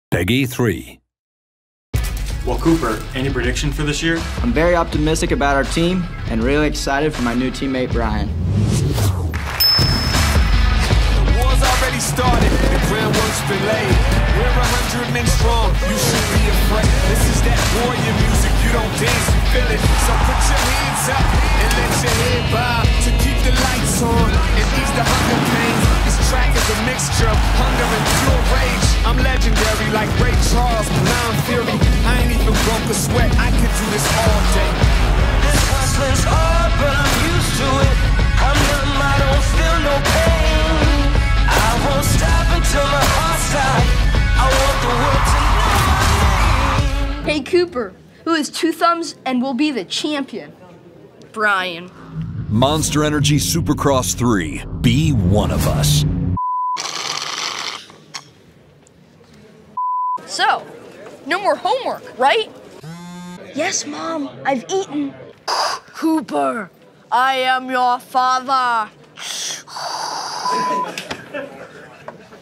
Peggy 3. Well, Cooper, any prediction for this year? I'm very optimistic about our team and really excited for my new teammate, Brian. The war's already started, the groundwork's been laid. We're 100 men strong, you should be afraid. This is that warrior music, you don't dance, you feel it. So put your hands up and let your head bob to keep the lights on and ease the hunger pains. This track is a mixture of hunger and pure rage. I'm legendary like Ray Charles, Blind Fury. I ain't even broke a sweat, I could do this all day. This hustling's hard, but I'm used to it. I'm numb, I don't feel no pain. I won't stop until my heart stops. I want the world to know my name. Hey Cooper, who has 2 thumbs and will be the champion? Brian. Monster Energy Supercross 3. Be one of us. So, no more homework, right? Yes, Mom, I've eaten. Cooper, I am your father.